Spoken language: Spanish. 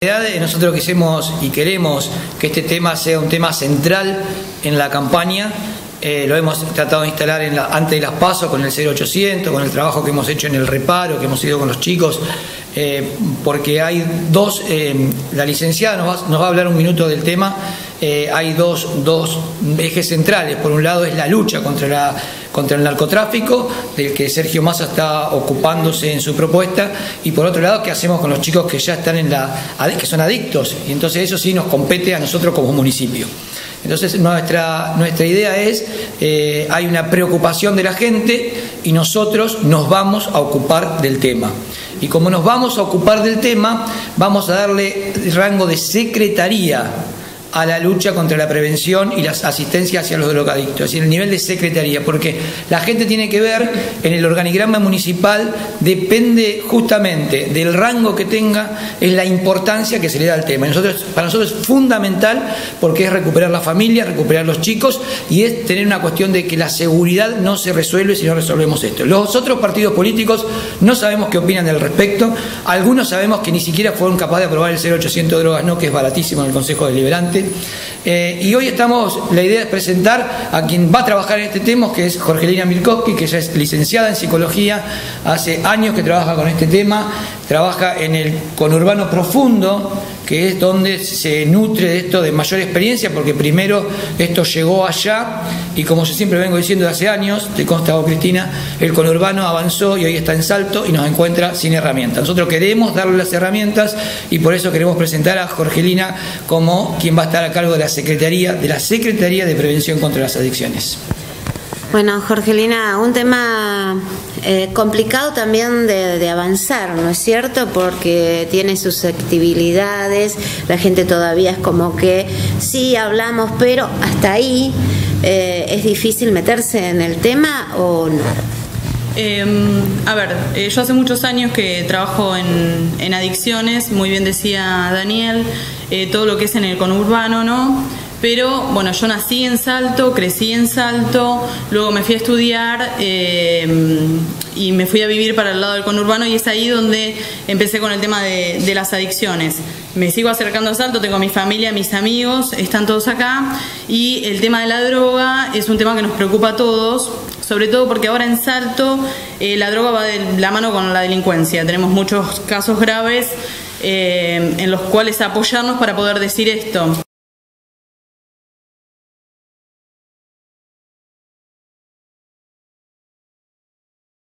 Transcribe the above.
Nosotros quisimos y queremos que este tema sea un tema central en la campaña. Lo hemos tratado de instalar antes de las PASO con el 0800, con el trabajo que hemos hecho en el reparo, que hemos ido con los chicos, porque hay dos, la licenciada nos va a hablar un minuto del tema. Hay dos ejes centrales. Por un lado es la lucha contra el narcotráfico, del que Sergio Massa está ocupándose en su propuesta, y por otro lado, qué hacemos con los chicos que ya están que son adictos, y entonces eso sí nos compete a nosotros como municipio. Entonces nuestra idea es, hay una preocupación de la gente y nosotros nos vamos a ocupar del tema. Y como nos vamos a ocupar del tema, vamos a darle rango de secretaría a la lucha contra la prevención y la asistencia hacia los drogadictos, es decir, el nivel de secretaría, porque la gente tiene que ver en el organigrama municipal, depende justamente del rango que tenga, es la importancia que se le da al tema. Para nosotros es fundamental, porque es recuperar la familia, recuperar los chicos, y es tener una cuestión de que la seguridad no se resuelve si no resolvemos esto. Los otros partidos políticos no sabemos qué opinan al respecto, algunos sabemos que ni siquiera fueron capaces de aprobar el 0800 drogas, no, que es baratísimo en el Consejo Deliberante. Y hoy la idea es presentar a quien va a trabajar en este tema, que es Jorgelina Mirkowski, que ella es licenciada en psicología, hace años que trabaja con este tema, trabaja en el conurbano profundo, que es donde se nutre de esto de mayor experiencia, porque primero esto llegó allá, y como yo siempre vengo diciendo de hace años, te consta vos, Cristina, el conurbano avanzó y hoy está en Salto y nos encuentra sin herramientas. Nosotros queremos darle las herramientas y por eso queremos presentar a Jorgelina como quien va a estar a cargo de la Secretaría de Prevención contra las Adicciones. Bueno, Jorgelina, un tema complicado también de avanzar, ¿no es cierto? Porque tiene susceptibilidades, la gente todavía es como que sí hablamos, pero hasta ahí es difícil meterse en el tema, ¿o no? Yo hace muchos años que trabajo en adicciones, muy bien decía Daniel, todo lo que es en el conurbano, ¿no? Pero bueno, yo nací en Salto, crecí en Salto, luego me fui a estudiar y me fui a vivir para el lado del conurbano, y es ahí donde empecé con el tema de las adicciones. Me sigo acercando a Salto, tengo mi familia, mis amigos, están todos acá, y el tema de la droga es un tema que nos preocupa a todos, sobre todo porque ahora en Salto la droga va de la mano con la delincuencia. Tenemos muchos casos graves en los cuales apoyarnos para poder decir esto.